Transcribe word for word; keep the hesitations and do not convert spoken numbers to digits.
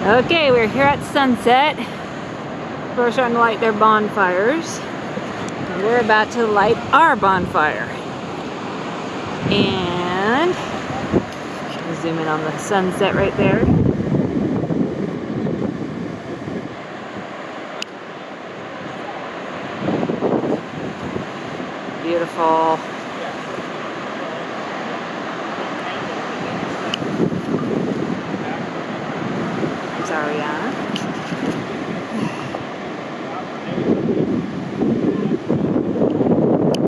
Okay, we're here at sunset. People are starting to light their bonfires. And we're about to light our bonfire. And zoom in on the sunset right there. Beautiful.